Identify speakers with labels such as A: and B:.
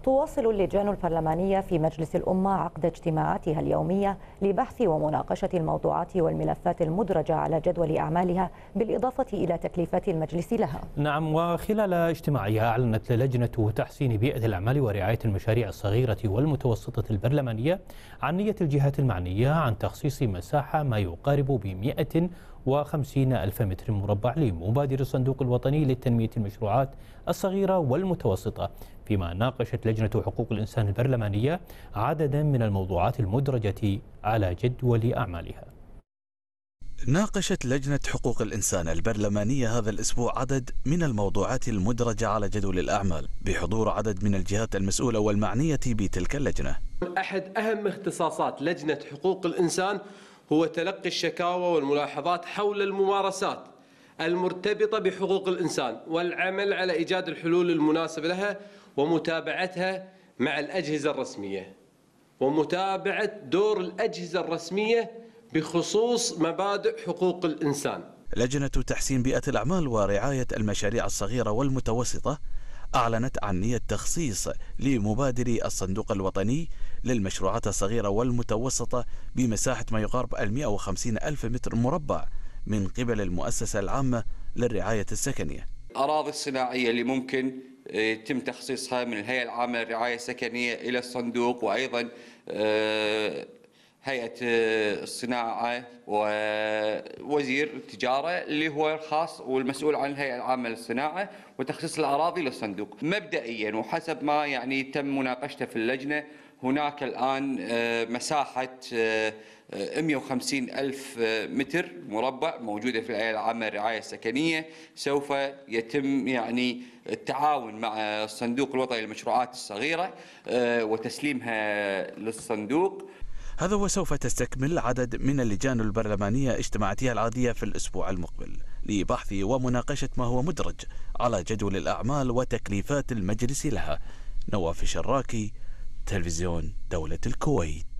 A: تواصل اللجان البرلمانية في مجلس الأمة عقد اجتماعاتها اليومية لبحث ومناقشة الموضوعات والملفات المدرجة على جدول أعمالها بالإضافة إلى تكليفات المجلس لها.
B: نعم، وخلال اجتماعها أعلنت لجنة تحسين بيئة الأعمال ورعاية المشاريع الصغيرة والمتوسطة البرلمانية عن نية الجهات المعنية عن تخصيص مساحة ما يقارب ب 150 ألف متر مربع لمبادرة الصندوق الوطني للتنمية المشروعات الصغيرة والمتوسطة، فيما ناقشت لجنة حقوق الإنسان البرلمانية عددا من الموضوعات المدرجة على جدول أعمالها.
C: ناقشت لجنة حقوق الإنسان البرلمانية هذا الأسبوع عدد من الموضوعات المدرجة على جدول الأعمال بحضور عدد من الجهات المسؤولة والمعنية بتلك اللجنة.
D: أحد أهم اختصاصات لجنة حقوق الإنسان هو تلقي الشكاوى والملاحظات حول الممارسات المرتبطة بحقوق الإنسان والعمل على إيجاد الحلول المناسبة لها ومتابعتها مع الأجهزة الرسمية ومتابعة دور الأجهزة الرسمية بخصوص مبادئ حقوق الإنسان.
C: لجنة تحسين بيئة الأعمال ورعاية المشاريع الصغيرة والمتوسطة أعلنت عن نية تخصيص لمبادرة الصندوق الوطني للمشروعات الصغيرة والمتوسطة بمساحة ما يقارب 150 ألف متر مربع من قبل المؤسسة العامة للرعاية السكنية.
E: الأراضي الصناعية اللي ممكن يتم تخصيصها من الهيئة العامة للرعاية السكنية إلى الصندوق، وأيضا هيئة الصناعة ووزير التجارة اللي هو الخاص والمسؤول عن الهيئة العامة للصناعة وتخصيص الأراضي للصندوق. مبدئيا وحسب ما تم مناقشته في اللجنة، هناك الآن مساحة 150 ألف متر مربع موجودة في الهيئة العامة للرعاية السكنية. سوف يتم التعاون مع الصندوق الوطني للمشروعات الصغيرة وتسليمها للصندوق.
C: هذا وسوف تستكمل عدد من اللجان البرلمانية اجتماعاتها العادية في الأسبوع المقبل لبحث ومناقشة ما هو مدرج على جدول الأعمال وتكليفات المجلس لها. نواف الشراكي، تلفزيون دولة الكويت.